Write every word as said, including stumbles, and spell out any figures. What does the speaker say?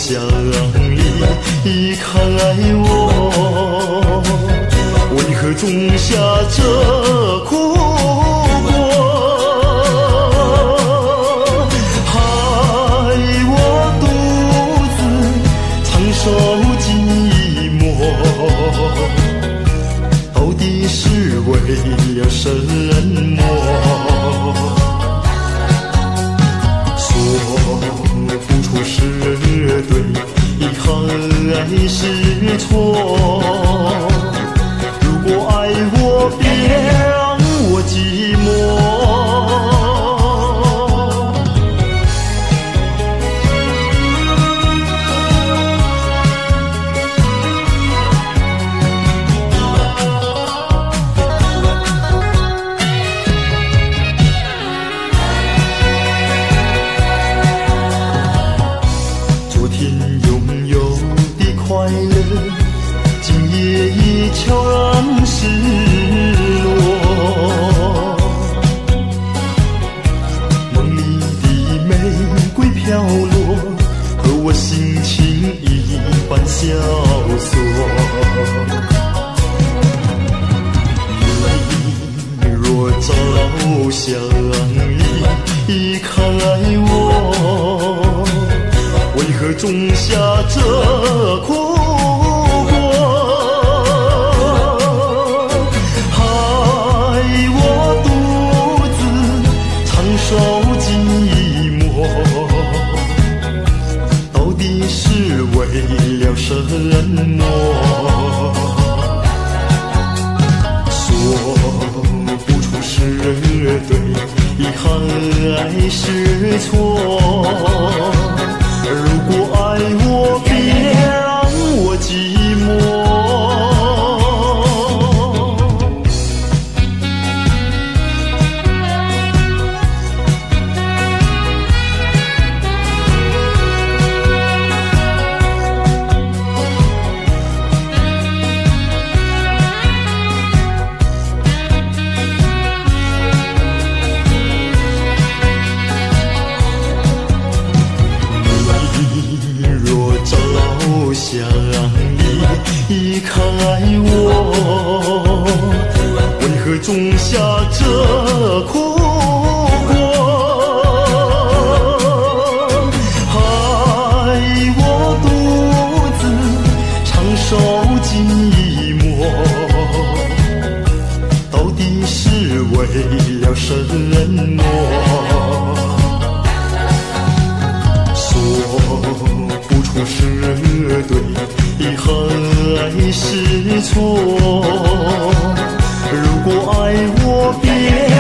相依，依靠爱我，为何种下这苦果？害我独自承受寂寞，到底是为了什么？说付出是对，遗憾是错。如果爱我，别让我寂寞。昨天拥有的快乐，今夜已悄然失落。梦里的玫瑰飘落，和我心情一般萧索。你若早相依，依靠爱我，为何种下这苦果？害我独自承受寂寞，到底是为了什么？说付出是对，遗憾是错。如果爱我，别让我寂寞。相依，依靠爱我，为何种下这苦果？害我独自承受寂寞，到底是为了什么？说付出是对，遗憾是错。如果爱我，别